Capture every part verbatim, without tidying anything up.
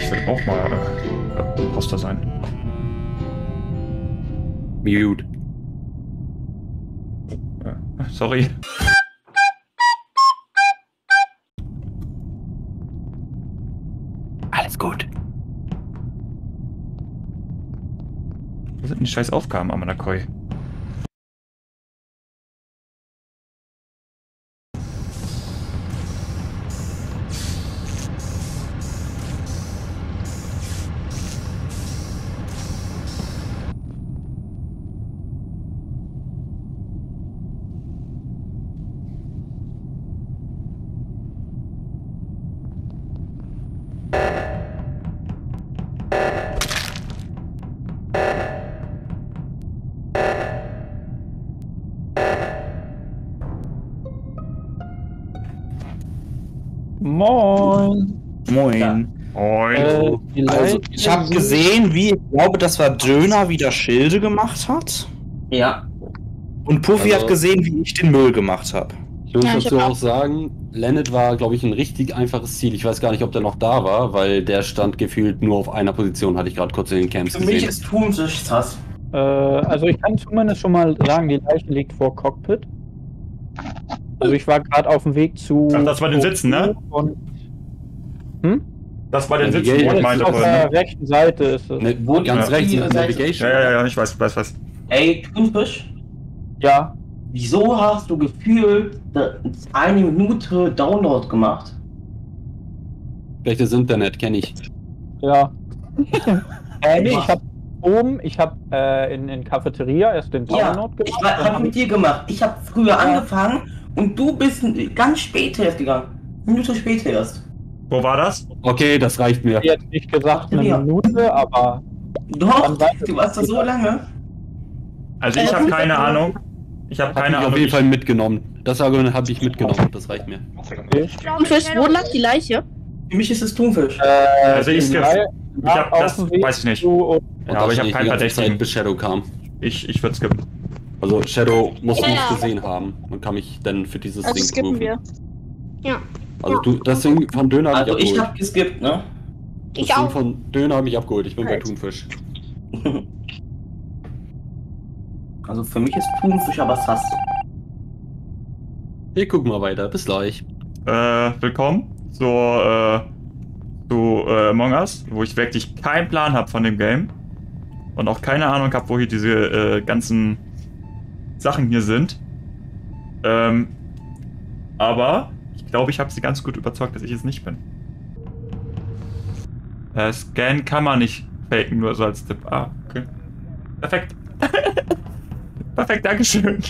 Ich will auch mal äh, Imposter sein. Mute. Äh, sorry. Alles gut. Wo sind denn die scheiß Aufgaben, Amanakoi? Moin. Moin. Ja. Moin. Äh, Also, ich habe gesehen, wie, ich glaube, das war Döner, wieder Schilde gemacht hat. Ja. Und Puffy Also- hat gesehen, wie ich den Müll gemacht habe. Ich muss Ja, ich dazu hab auch sagen, Lennet war, glaube ich, ein richtig einfaches Ziel. Ich weiß gar nicht, ob der noch da war, weil der stand gefühlt nur auf einer Position, hatte ich gerade kurz in den Camps Für mich gesehen. ist Thunfisch sass. Äh, also ich kann zumindest schon mal sagen, die Leiche liegt vor Cockpit. Also ich war gerade auf dem Weg zu... Ach, das war den Sitzen, ne? Und, hm? Das war der Ja, Sitz, die wo ich Gale- meinte Auf vorhin. der Ne? rechten Seite ist es. Ne, Wo die ganz rechts in der Seite- Navigation. Ja, ja, ja, ich weiß, weiß, weiß. Ey, Thunfisch, Ja. wieso hast du gefühlt eine Minute Download gemacht? Schlechtes Internet, kenne ich. Ja. äh, nee, ich hab oben, ich hab äh, in, in Cafeteria erst den Ja, Download ich gemacht. war- dann hab hab mit dir gemacht. Ich habe früher angefangen und du bist ganz spät erst gegangen. Eine Minute später erst. Wo war das? Okay, das reicht mir. ich jetzt nicht gesagt eine Ja. Minute, aber Doch, Dann weiß du warst da so lange. Also ich habe keine Ahnung. Ich habe Hab keine ich Ahnung. auf jeden Ich, Fall mitgenommen. Das Argument habe ich mitgenommen, das reicht mir. Thunfisch, wo lag die Leiche? Für mich ist es Thunfisch. äh, Also ich die skip- Reihe- ich hab auf das, dem Weg weiß ich nicht. zu- und- Ja, aber ich habe habe keinen Verdächtigen. bis Shadow kam. Ich, ich würde skippen. Also Shadow muss Ja, mich ja. gesehen haben und kann mich dann für dieses Also Ding skippen prüfen. wir. Ja. Also du, das Ding von Döner habe Also ich ich abgeholt. hab geskippt, ne? Das Ich Ding auch. von Döner habe ich abgeholt. Ich bin bei Halt. Thunfisch. Also für mich ist Thunfisch aber sass. Wir gucken mal weiter. Bis gleich. Äh, willkommen zur, äh, zu äh, Among Us, wo ich wirklich keinen Plan habe von dem Game. Und auch keine Ahnung habe, wo hier diese äh, ganzen Sachen hier sind. Ähm, aber ich glaube, ich habe sie ganz gut überzeugt, dass ich es nicht bin. Äh, Scan kann man nicht faken, nur so als Tipp. Ah, okay. Perfekt. Perfekt, Dankeschön.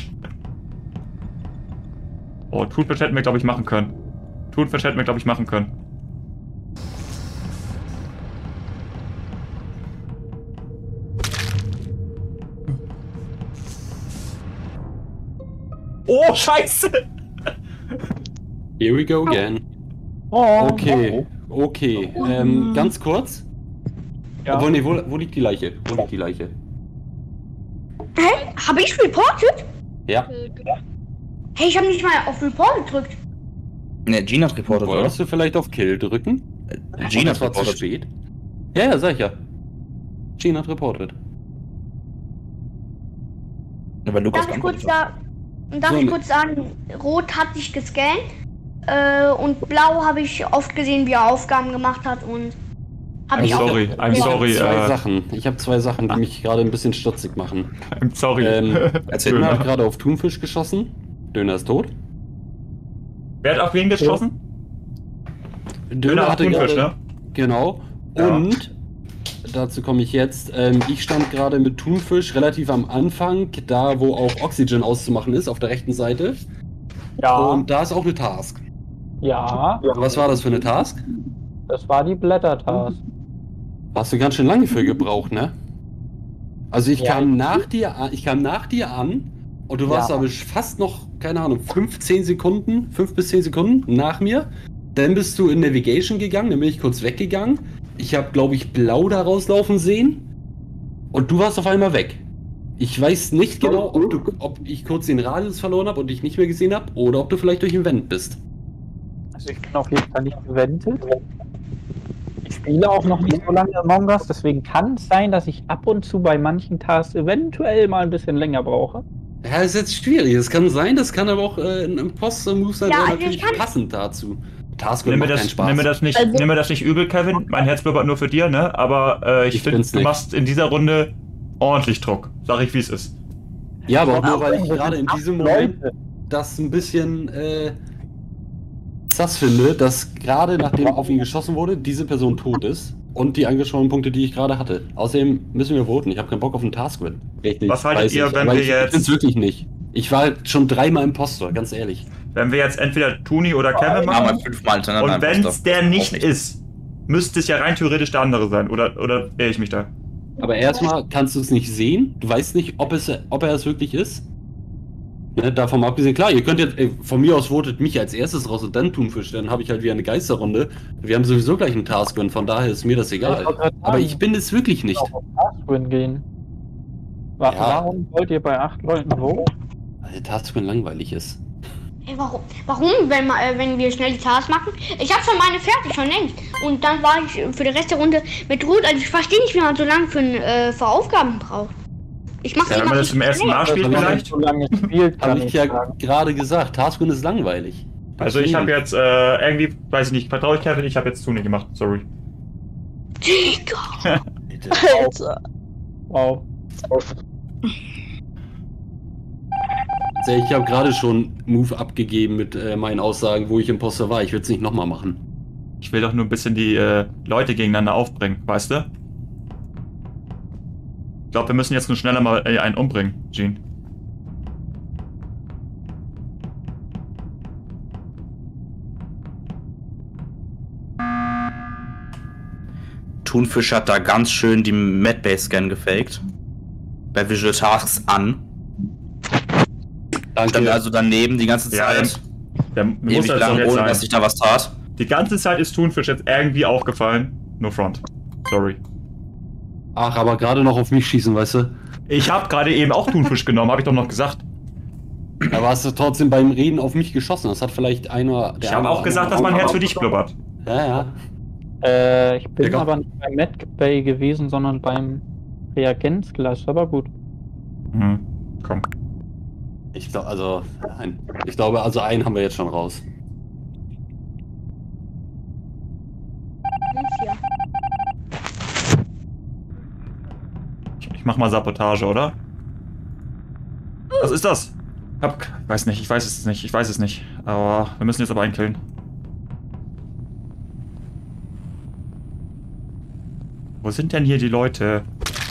Oh, Thunfisch hätten wir, glaube ich, machen können. Thunfisch hätten wir, glaube ich, machen können. Oh, scheiße! Here we go again. Oh, Okay, okay. Ähm, ganz kurz. Ja. Obwohl, nee, wo, wo liegt die Leiche? Wo liegt die Leiche? Hä? Hab ich reported? Ja. Hey, ich hab nicht mal auf Report gedrückt. Ne, Gina hat reportet, oder? Wolltest du vielleicht auf Kill drücken? Gina das hat war zu reportet. spät. Ja, ja, sag ich ja. Gina hat reportet. Ja, weil Lukas Darf ich kurz geantwortet da, darf So, ich ne- kurz sagen, Rot hat sich gescannt äh, und Blau habe ich oft gesehen, wie er Aufgaben gemacht hat und habe I'm ich sorry, auch. I'm Ich sorry, habe zwei äh, Sachen. Ich habe zwei Sachen, die mich gerade ein bisschen stutzig machen. I'm sorry. Ähm, Erzähl Döner mal. hat gerade auf Thunfisch geschossen. Döner ist tot. Wer hat auf wen geschossen? Döner auf Thunfisch, gerade- ne? Genau. Ja. Und dazu komme ich jetzt. Ähm, ich stand gerade mit Thunfisch relativ am Anfang, da wo auch Oxygen auszumachen ist, auf der rechten Seite. Ja, Und da ist auch eine Task. ja, Was war das für eine Task? das war die Blättertask. Hast du ganz schön lange für gebraucht, ne? Also ich Ja. kam nach dir an, ich kam nach dir an und du warst Ja. aber fast noch, keine Ahnung, fünfzehn Sekunden, fünf bis zehn Sekunden nach mir. Dann bist du in Navigation gegangen, dann bin ich kurz weggegangen. Ich habe, glaube ich, blau da rauslaufen sehen. Und du warst auf einmal weg. Ich weiß nicht genau, ob, du, ob ich kurz den Radius verloren habe und dich nicht mehr gesehen habe oder ob du vielleicht durch den Vent bist. Also ich bin auf jeden Fall nicht gewendet. Ich spiele auch noch nicht so lange Among Us, deswegen kann es sein, dass ich ab und zu bei manchen Tasks eventuell mal ein bisschen länger brauche. Ja, ist jetzt schwierig. Es kann sein, das kann aber auch äh, ein Imposter-Move sein, Ja, der also natürlich ich kann- passend dazu. Task Nimm mir, macht keinen das, Spaß. nimm, mir das nicht, Also- nimm mir das nicht übel, Kevin. Mein Herz blubbert nur für dir, ne? Aber äh, ich, Ich finde, bin's du nicht. machst in dieser Runde ordentlich Druck. Sag ich, wie es ist. Ja, aber auch nur, Auch weil ich wenn wir gerade in acht diesem Moment Leute. das ein bisschen äh, sass finde, dass gerade nachdem auf ihn geschossen wurde, diese Person tot ist und die angesprochenen Punkte, die ich gerade hatte. Außerdem müssen wir voten. Ich habe keinen Bock auf einen Task-Win. Richtig. Was haltet weiß ihr, ich. wenn Aber wir ich, jetzt- Ich bin's wirklich nicht. Ich war schon dreimal Imposter, ganz ehrlich. Wenn wir jetzt entweder Tuni oder Kevin Ja, mal machen fünfmal hintereinander. und wenn es Imposter. der Auch nicht ist, müsste es ja rein theoretisch der andere sein. Oder, oder irre ich mich da? Aber erstmal kannst du es nicht sehen. Du weißt nicht, ob, es, ob er es wirklich ist. Ne, davon mal abgesehen, klar, ihr könnt jetzt, ey, von mir aus votet mich als erstes raus und dann Thunfisch, dann habe ich halt wieder eine Geisterrunde. Wir haben sowieso gleich einen Task-Win, von daher ist mir das egal. Ich wollte gerade Aber sagen, ich bin es wirklich nicht. auf Task-Win gehen. Wa- Ja. Warum wollt ihr bei acht Leuten wo? Weil der Task-Win langweilig ist. Ey, warum? Warum, wenn, ma- äh, wenn wir schnell die Tasks machen? Ich habe schon meine fertig, schon längst. Und dann war ich für die Rest der Runde mit Ruth. Also ich verstehe nicht, wie man so lange für, äh, für Aufgaben braucht. Ich mache Ja, wenn man das zum ersten Mal spielt Wenn man vielleicht. so lange spielt, kann Habe ich ich ja sagen. gerade gesagt, Task-Win ist langweilig. Also ich habe jetzt äh, irgendwie, weiß ich nicht, vertraue ich Kevin, ich habe jetzt Tuni gemacht. Sorry. Digga. Alter. Wow. Also ich habe gerade schon Move abgegeben mit äh, meinen Aussagen, wo ich Imposter war. Ich will es nicht nochmal machen. Ich will doch nur ein bisschen die äh, Leute gegeneinander aufbringen, weißt du? Ich glaube, wir müssen jetzt nur schneller mal äh, einen umbringen, Gene. Thunfisch hat da ganz schön die Medbay-Scan gefaked. Bei Visual Tasks an. Danke. Stand also daneben die ganze Ja, Zeit. Der muss Ewig das doch lang, jetzt ohne dass sein. sich da was tat. Die ganze Zeit ist Thunfisch jetzt irgendwie aufgefallen. No front. Sorry. Ach, aber gerade noch auf mich schießen, weißt du? Ich habe gerade eben auch Thunfisch genommen, habe ich doch noch gesagt. Aber hast du trotzdem beim Reden auf mich geschossen. Das hat vielleicht einer... Ich habe auch gesagt, dass mein Herz für dich blubbert. Ja, ja. Äh, ich bin Digga. aber nicht beim Medbay gewesen, sondern beim Reagenzglas, aber gut. Hm, komm. Ich glaube, also... Nein. Ich glaube, also einen haben wir jetzt schon raus. Ich, ich mach mal Sabotage, oder? Was ist das? Hab, weiß nicht, ich weiß es nicht, ich weiß es nicht. Aber wir müssen jetzt aber einen killen. Wo sind denn hier die Leute?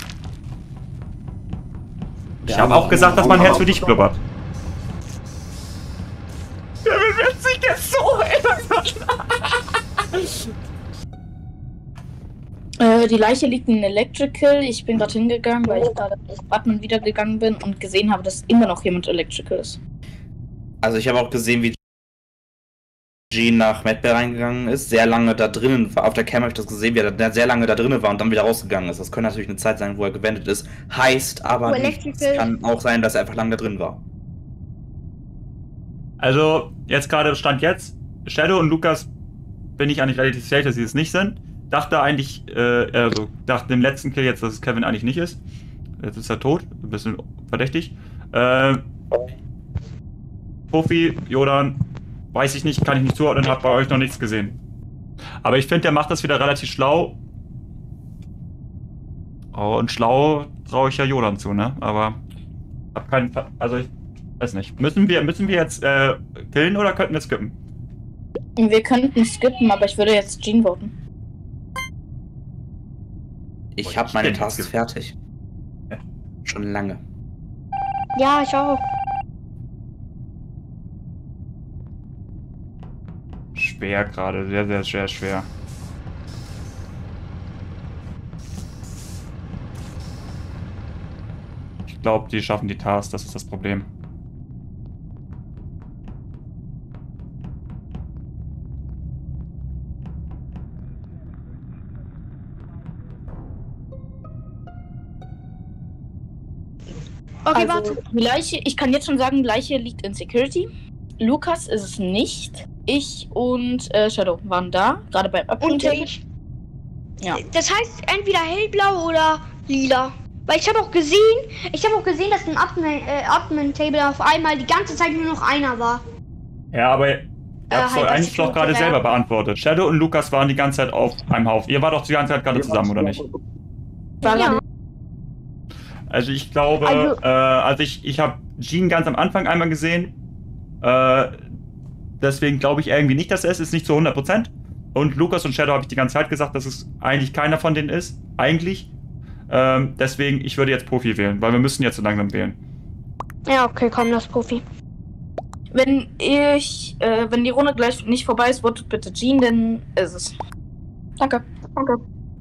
Ich Ja, habe aber- auch gesagt, dass mein Herz für dich blubbert. Wer wird sich jetzt so Äh, die Leiche liegt in Electrical. Ich bin gerade hingegangen, weil ich gerade auf Button wiedergegangen bin und gesehen habe, dass immer noch jemand Electrical ist. Also ich habe auch gesehen, wie Gene nach Medbay reingegangen ist, sehr lange da drinnen war. Auf der Cam habe ich das gesehen, wie er da sehr lange da drinnen war und dann wieder rausgegangen ist. Das könnte natürlich eine Zeit sein, wo er gewendet ist. Heißt aber Wo nicht, es Electrical- kann auch sein, dass er einfach lange da drin war. Also, jetzt gerade Stand jetzt, Shadow und Lukas bin ich eigentlich relativ safe, dass sie es nicht sind. Dachte eigentlich, äh, also dachte im letzten Kill jetzt, dass es Kevin eigentlich nicht ist. Jetzt ist er tot, ein bisschen verdächtig. Äh, Profi, Jordan, weiß ich nicht, kann ich nicht zuordnen, hab bei euch noch nichts gesehen. Aber ich finde, der macht das wieder relativ schlau. Oh, und schlau traue ich ja Jordan zu, ne? Aber hab keinen, Ver also ich weiß nicht. Müssen wir, müssen wir jetzt äh, killen oder könnten wir skippen? Wir könnten skippen, aber ich würde jetzt Gene voten. Ich Oh, habe ich meine bin Tasks jetzt- fertig. Ja. Schon lange. Ja, ich auch. Schwer gerade, sehr, sehr, sehr schwer. Ich glaube, die schaffen die Task, das ist das Problem. Okay, Also, warte. die Leiche, ich kann jetzt schon sagen, die Leiche liegt in Security. Lukas ist es nicht. Ich und äh, Shadow waren da, gerade beim Und Upload. ich. Ja. Das heißt entweder hellblau oder lila. Weil ich habe auch gesehen, ich habe auch gesehen, dass im Admin, äh, Admin-Table auf einmal die ganze Zeit nur noch einer war. Ja, aber ihr habt halt, doch eigentlich das doch gerade ja. selber beantwortet. Shadow und Lukas waren die ganze Zeit auf einem Haufen. Ihr wart doch die ganze Zeit gerade zusammen, oder nicht? Ja. Also ich glaube, Also- äh, also ich, ich habe Jean ganz am Anfang einmal gesehen. Äh, deswegen glaube ich irgendwie nicht, dass er es ist, nicht zu hundert Prozent. Und Lukas und Shadow habe ich die ganze Zeit gesagt, dass es eigentlich keiner von denen ist. Eigentlich. Ähm, deswegen, ich würde jetzt Profi wählen, weil wir müssen jetzt so langsam wählen. Ja, okay, komm, das Profi. Wenn ich, äh, wenn die Runde gleich nicht vorbei ist, votet bitte Jean, dann ist es. Danke. Danke.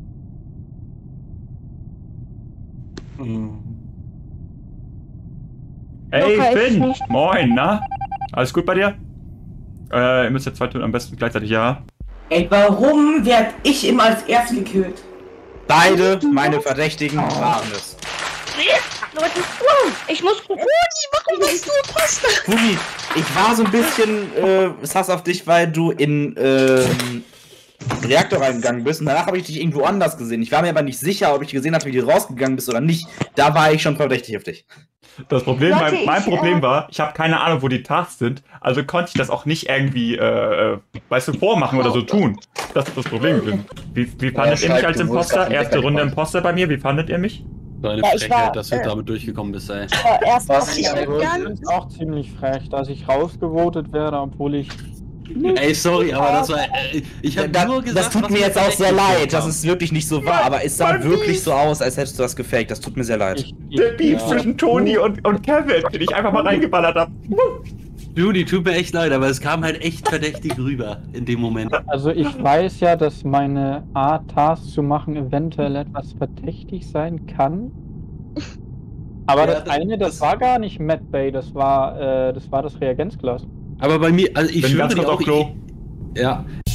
Ey, Luca ist Finn! nicht- Moin, na? Alles gut bei dir? Äh, ihr müsst jetzt zwei tun, am besten gleichzeitig, ja. Ey, warum werd ich immer als Erster gekillt? Beide meine Verdächtigen waren es. Leute, wow, ich muss... Rudi, warum bist du Imposter? Fumi, ich war so ein bisschen äh, sass auf dich, weil du in ähm, den Reaktor reingegangen bist und danach habe ich dich irgendwo anders gesehen. Ich war mir aber nicht sicher, ob ich gesehen hatte, wie du rausgegangen bist oder nicht. Da war ich schon verdächtig auf dich. Das Problem, Leute, mein, mein ich, Problem äh, war, ich habe keine Ahnung, wo die Tasks sind, also konnte ich das auch nicht irgendwie, äh, äh, weißt du, vormachen oder so tun. Das ist das Problem gewesen. Wie, wie fandet ihr mich schreibt, als du wurdest Imposter? grad Erste entdeckt. Runde Imposter bei mir, wie fandet ihr mich? Deine Ja, ich Frechheit, war, dass du äh, damit durchgekommen bist, ey. Aber erst Was? hab ich Ja, mit gut. Jan- Das ist auch ziemlich frech, dass ich rausgevotet werde, obwohl ich... Ey, sorry, aber das war. Äh, ich hab Da, nur gesagt, das tut was mir wir jetzt auch sehr verdächtig leid, dass haben. es wirklich nicht so war, aber es sah wirklich so aus, als hättest du das gefaked. Das tut mir sehr leid. ich, ich Der Beef ja. zwischen Toni und, und Kevin, den ich einfach mal reingeballert habe. Judy, tut mir echt leid, aber es kam halt echt verdächtig rüber in dem Moment. Also ich weiß ja, dass meine Art, Tasks zu machen, eventuell etwas verdächtig sein kann. Aber Ja, das, das- eine, das das- war gar nicht Mad Bay, das war, äh, das war das Reagenzglas. Aber bei mir, also ich Bin schwöre ganz dir kurz auch, auf Klo. ich, ja,